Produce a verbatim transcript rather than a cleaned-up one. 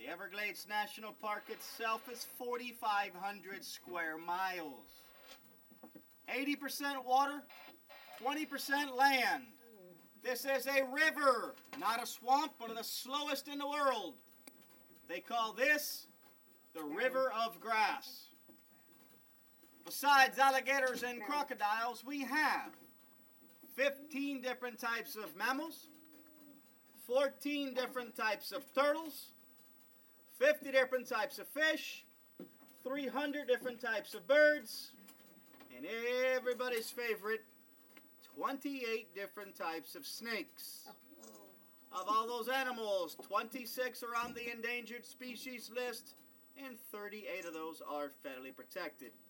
Everglades National Park itself is forty-five hundred square miles. eighty percent water, twenty percent land. This is a river, not a swamp, one of the slowest in the world. They call this the River of Grass. Besides alligators and crocodiles, we have fifteen different types of mammals, fourteen different types of turtles, fifty different types of fish, three hundred different types of birds, and everybody's favorite, twenty-eight different types of snakes. Of all those animals, twenty-six are on the endangered species list, and thirty-eight of those are federally protected.